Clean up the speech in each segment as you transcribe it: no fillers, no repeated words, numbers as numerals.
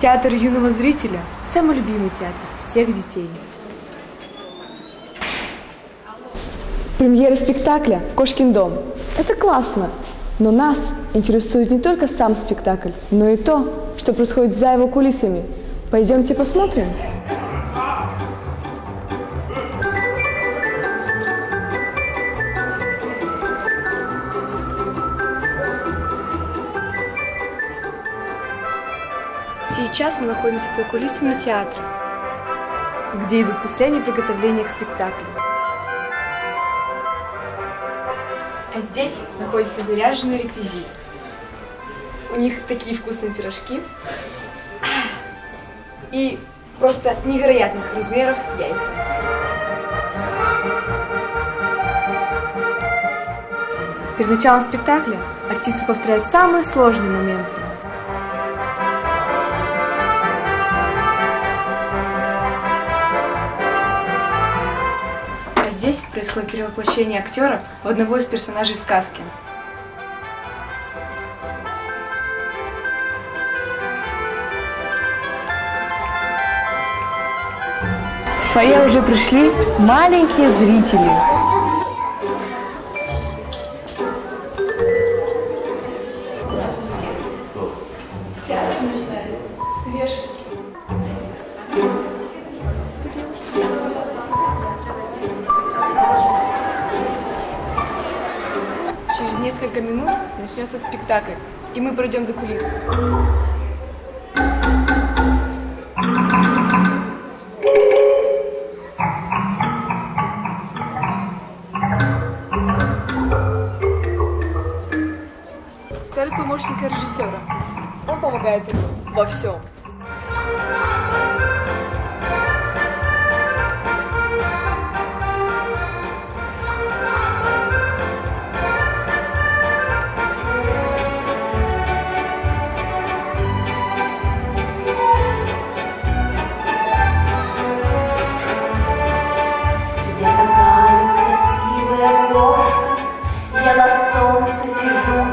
Театр юного зрителя – самый любимый театр всех детей. Премьера спектакля «Кошкин дом» – это классно, но нас интересует не только сам спектакль, но и то, что происходит за его кулисами. Пойдемте посмотрим. Сейчас мы находимся за кулисами театра, где идут последние приготовления к спектаклю. А здесь находится заряженный реквизит. У них такие вкусные пирожки и просто невероятных размеров яйца. Перед началом спектакля артисты повторяют самые сложные моменты. Здесь происходит перевоплощение актера в одного из персонажей сказки. В фойе уже пришли маленькие зрители. Театр начинается с вешалки. Через несколько минут начнется спектакль, и мы пройдем за кулисы. Столик помощника режиссера. Он помогает ему во всем. Я на солнце сижу.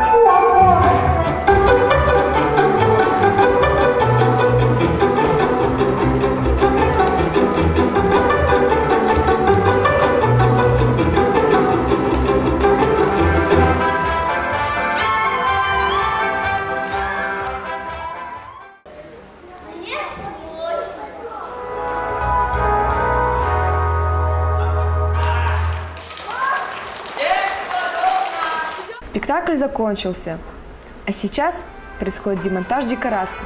Спектакль закончился, а сейчас происходит демонтаж декораций.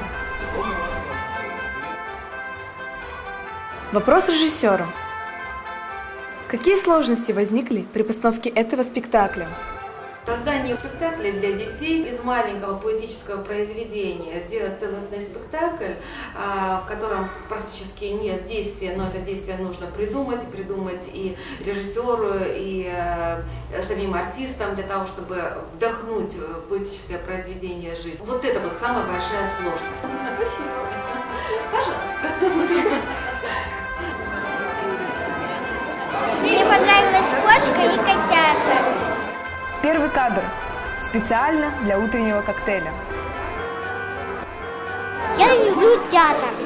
Вопрос режиссера. Какие сложности возникли при постановке этого спектакля? Создание спектакля для детей из маленького поэтического произведения, сделать целостный спектакль, в котором практически нет действия, но это действие нужно придумать и режиссеру, и самим артистам, для того, чтобы вдохнуть поэтическое произведение жизни. Вот это вот самая большая сложность. Спасибо. Пожалуйста. Мне понравилась кошка и котята. Первый кадр. Специально для утреннего коктейля. Я люблю театр.